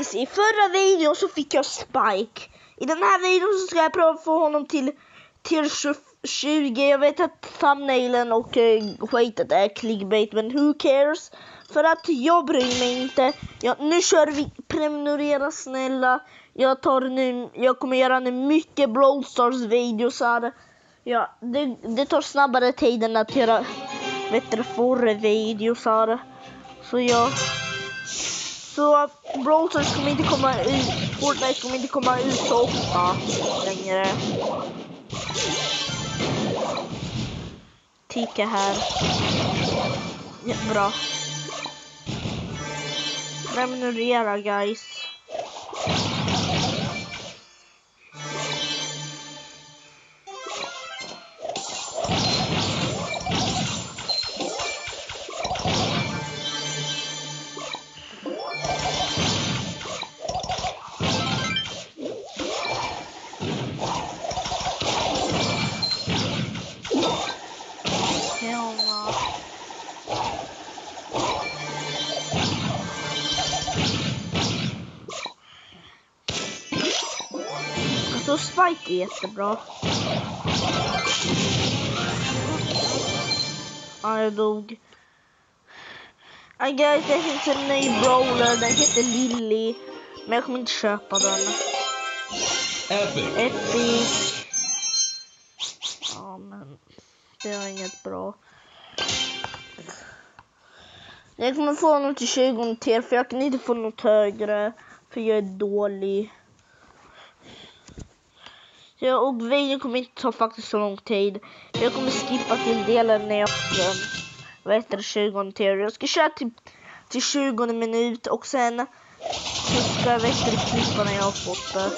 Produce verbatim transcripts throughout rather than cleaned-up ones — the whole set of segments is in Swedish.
guys, i förra videon så fick jag Spike. I den här videon så ska jag prova få honom till till tjugo. Jag vet att thumbnailen och eh, skitet är clickbait, men who cares? För att jag bryr mig inte. Ja, nu kör vi prenumerera snälla. Jag tar nu, jag kommer göra nu mycket Brawl Stars videos här. Ja, det, det tar snabbare tid än att göra bättre förra videos här. Så ja. Så Brawl Stars kommer inte komma ut, Fortnite kommer inte komma ut så ofta längre. Tika här. Ja, bra. Prenumerera guys. Så Spike är jättebra. Ja, jag dog. I guess det finns en ny brawler, den heter Lily. Men jag kommer inte köpa den. Epic. Epic. Ja, men det var inget bra. Jag kommer få något till tjugo till, för jag kan inte få något högre. För jag är dålig. Ja, och videon kommer inte ta faktiskt så lång tid. Jag kommer skippa till delen när jag vet det, tjugo till. Jag ska köra till, till tjugo minut och sen så ska jag vet det, klippa när jag har fått det.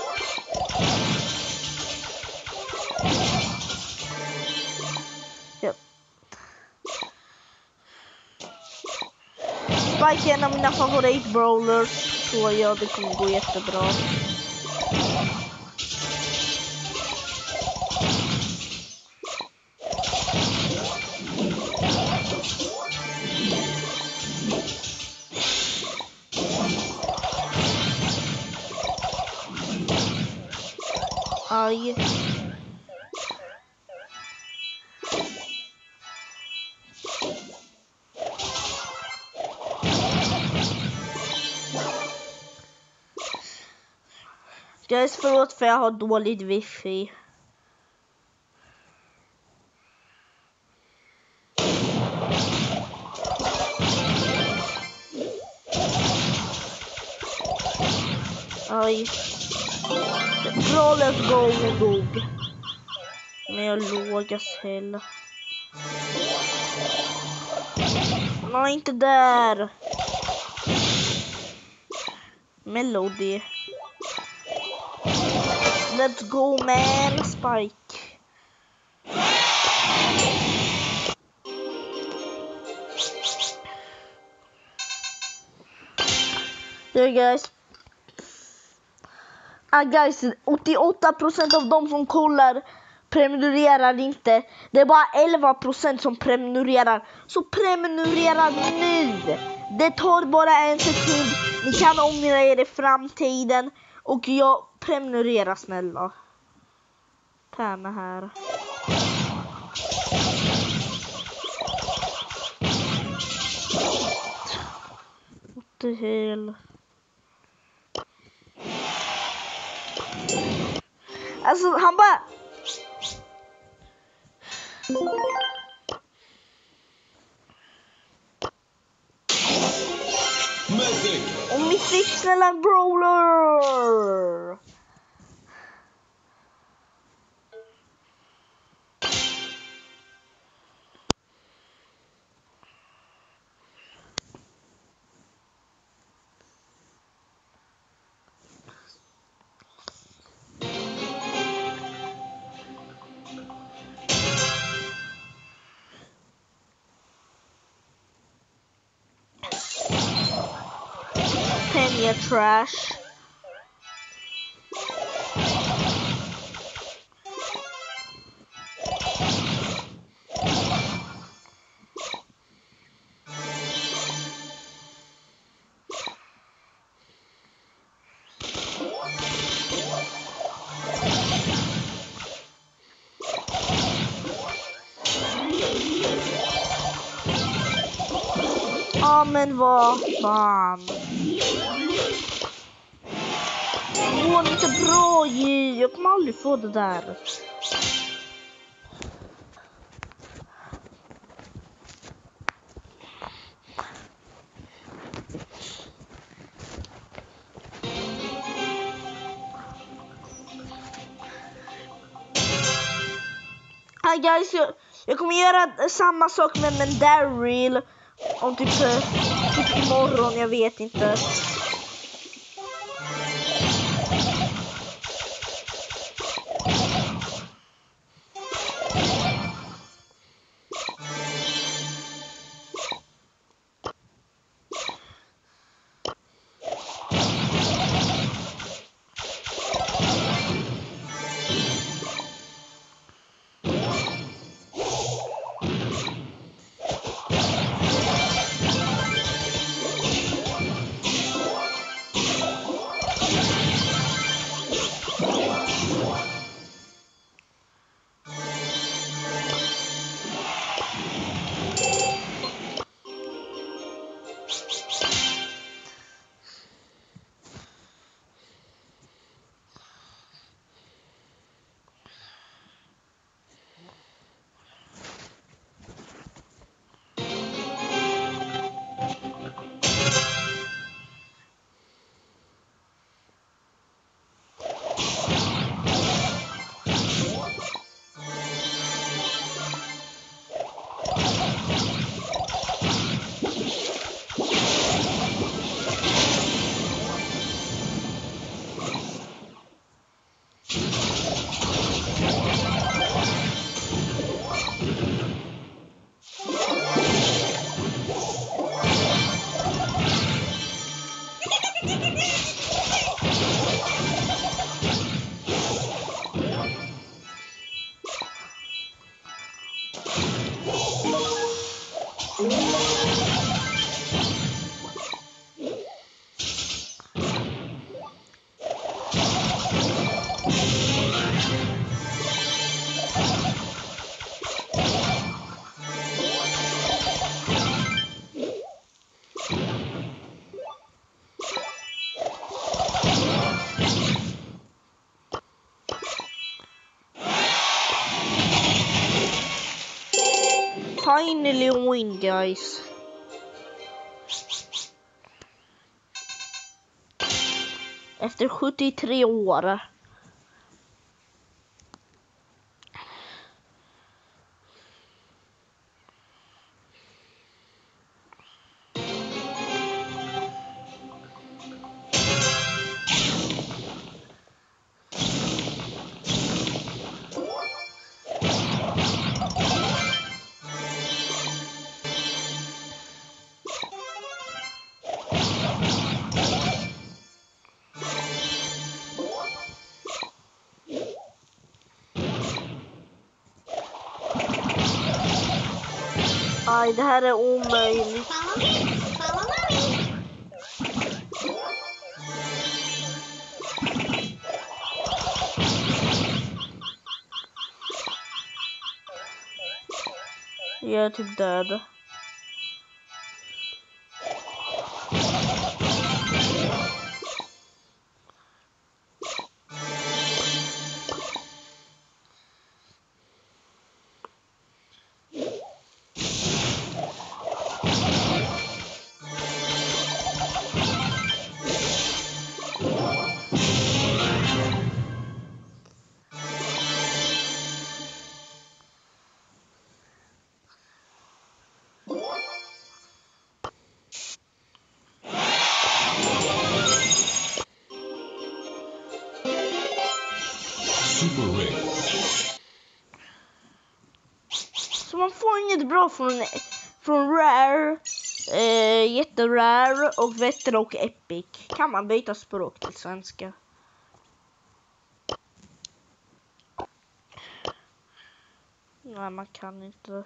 Ja. Spike är en av mina favorit brawlers. Så ja, det kommer gå jättebra. Aj. Guys, förlåt för jag har dåligt wifi. Aj. Bra, let's go med dog. Men jag lågas hela. Nej, inte där. Melody. Let's go man, Spike. There guys. Ah guys, åttioåtta procent av de som kollar prenumererar inte. Det är bara elva procent som prenumererar. Så prenumerera nu. Det tar bara en sekund. Ni kan ångra er i framtiden. Och jag prenumererar snälla. Pärna här. What the hell? Alltså han bara... Mythic. Och Mythic, snälla brawler. Penny trash. Ja, men vad fan. Det går inte bra ju. Jag kommer aldrig få det där. Hi guys, jag, jag kommer göra samma sak med en Daryl om typ, typ imorgon, jag vet inte. Finally win, guys. Efter sjuttiotre år. Aj, det här är omöjligt. Jag är typ död. Super Rick. Så man får inget bra från, från Rare, eh, jätterare och Vetter och Epic. Kan man byta språk till svenska? Nej, man kan inte.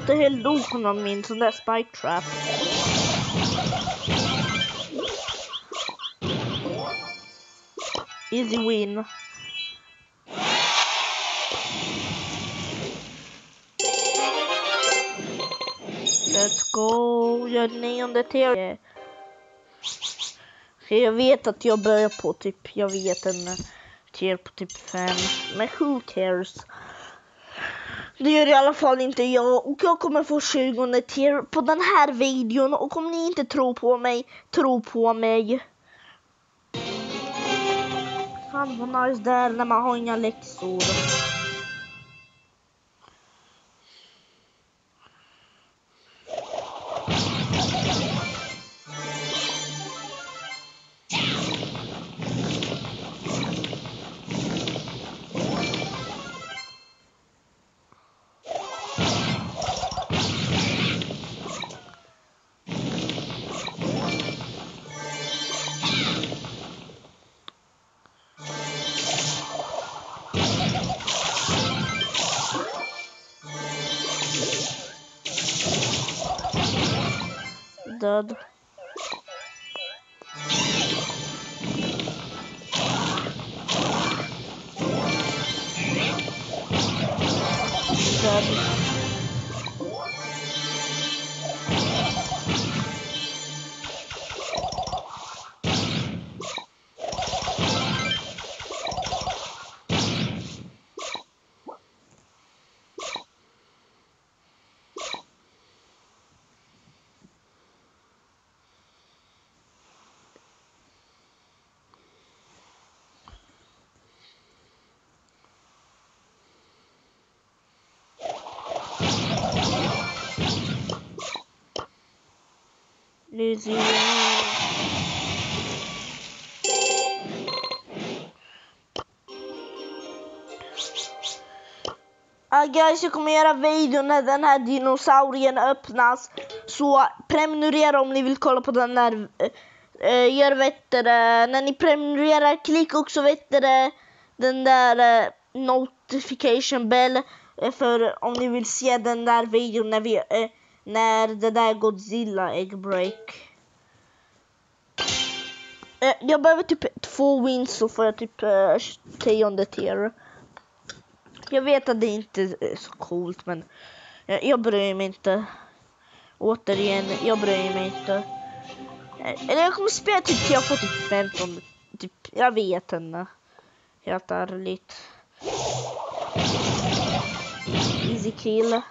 the hell dog honom min sån där spike trap? Easy win. Let's go. Jag är nionde till. Jag vet att jag börjar på typ, jag vet en tier på typ fem. Men who cares? Det gör i alla fall inte jag. Och jag kommer få tjugonde tier på den här videon. Och om ni inte tror på mig, tro på mig. Fan vad nice där när man har inga läxor. Död. Död. Lazy. Ah, guys, jag kommer göra video när den här dinosaurien öppnas. Så prenumerera om ni vill kolla på den där. Uh, gör vettare. När ni prenumererar, klicka också vettare. Den där uh, notification bell. Uh, för om ni vill se den där videon när vi... Uh, När det där Godzilla egg break. Eh, jag behöver typ två wins så får jag typ eh, tionde tier. Jag vet att det inte är så coolt men eh, jag bryr mig inte. Återigen, jag bryr mig inte. Eh, eller jag kommer spela typ till jag får typ femton. Typ, jag vet inte. Helt ärligt. Easy kill.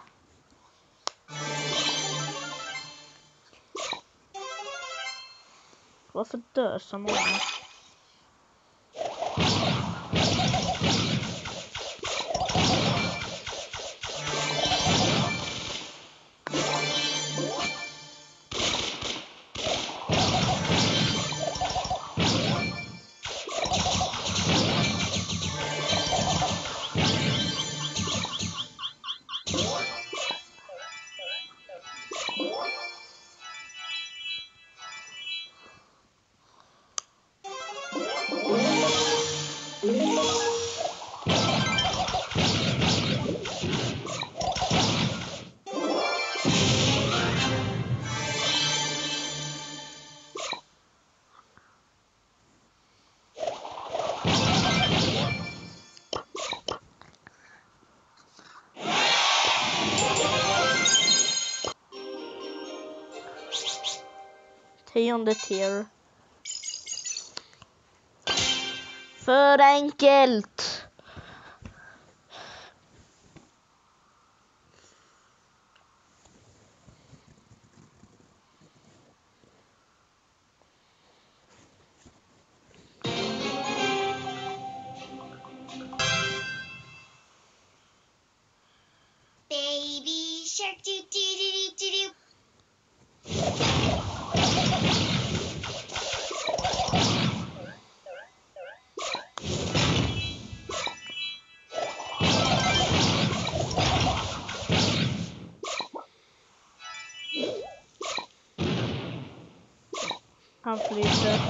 Varför dör så många? Tionde tier. För enkelt. Baby shark doo doo doo doo doo. Han flyter.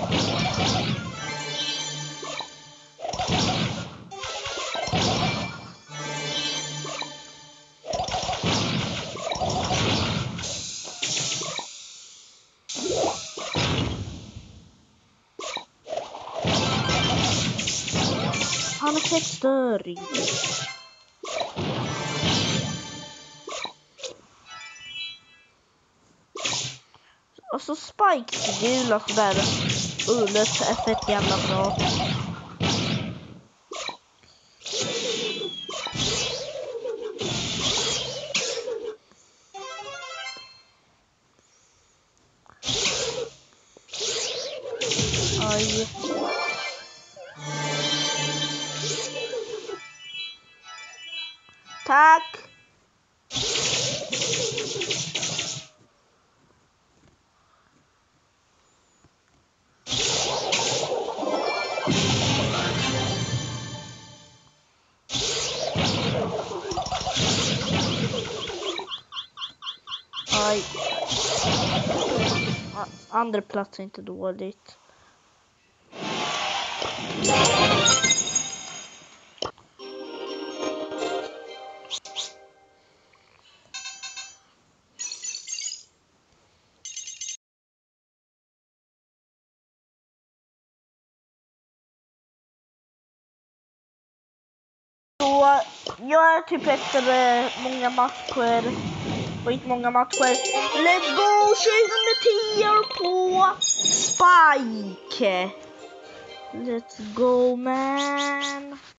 Han är fett störig. Alltså Spikes gula sådär ullet är fett jävla bra. Aj. Tack. Aj. Andra plats är inte dåligt. Så jag är typ efter många matcher, och inte många matcher. Let's go tjugohundratio på Spike. Let's go man.